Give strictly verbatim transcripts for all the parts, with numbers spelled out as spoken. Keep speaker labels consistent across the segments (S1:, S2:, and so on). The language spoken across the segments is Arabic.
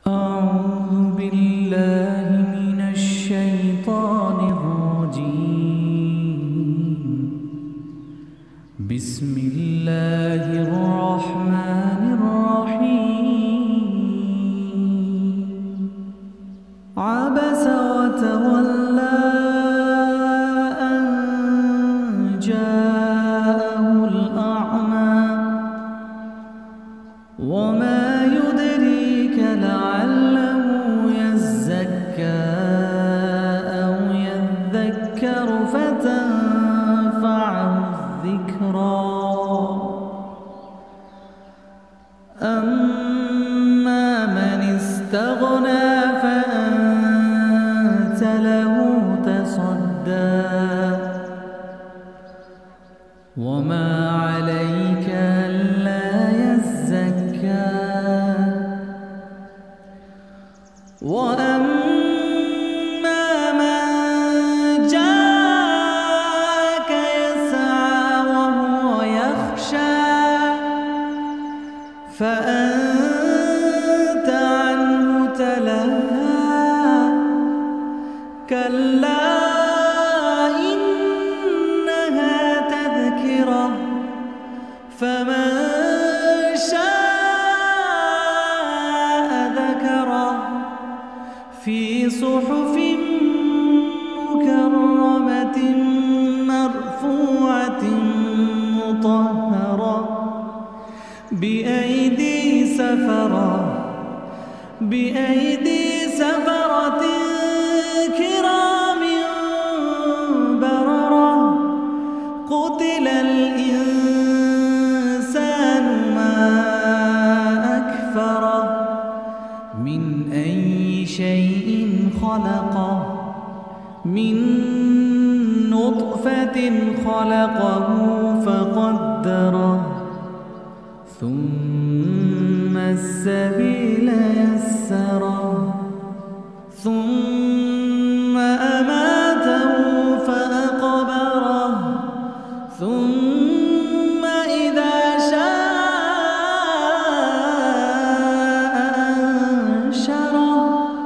S1: أعوذ بالله من الشيطان الرجيم. بسم الله الرحمن الرحيم. عبس وتولى أن جاءه الأعمى وما يدريك لعله يزكى أو يذكر فتنفعه الذكرى. أما من استغنى فأنت له تصدى وما عليك ألا يزكى. وأما من جاءك يسعى وهو يخشى فأنت عنه تلهى. كلا إنها تذكرة فمن شاء ذكره في صحف مكرمة مرفوعة مطهرة بأيدي سفرة بأيدي سفرة كرام بررة. قتل الإنسان ما أكفره من أي شيء خلقه من نطفة خلقه فقدره ثم السبيل يسره ثم أماته فأقبره ثم إذا شاء أنشره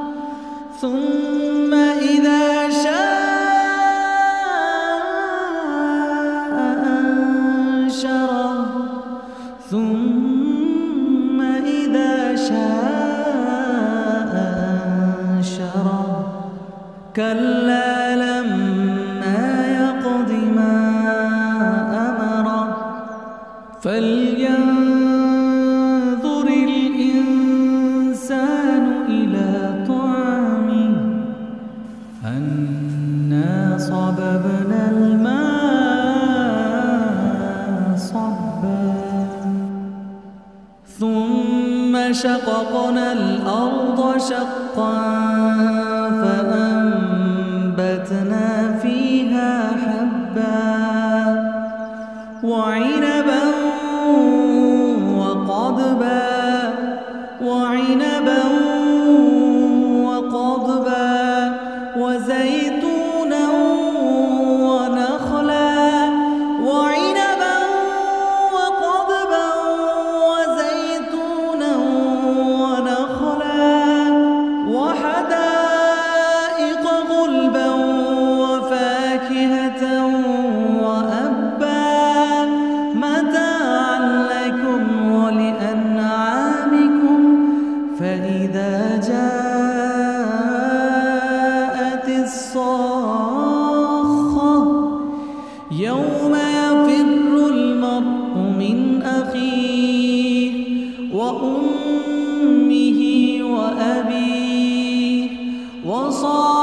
S1: ثم إذا شاء أنشره ثم إذا شاء أنشره. كلا لما يقض ما أمره فلينظر الإنسان إلى طعامه أنا صببنا الماء صبا ثم شققنا الأرض شقا فأنبتنا فيها حبا وعنبا وقضبا وعنبا وقضبا وزيتونا ونخلا وعنبا وقضبا وزيتونا ونخلا وحدائق غلبا وفاكهة وأبا متاعا لكم ولأنعامكم. فإذا جاءت الصاخة يوم يفر المرء من أخيه وأمه وأبيه وصاحبه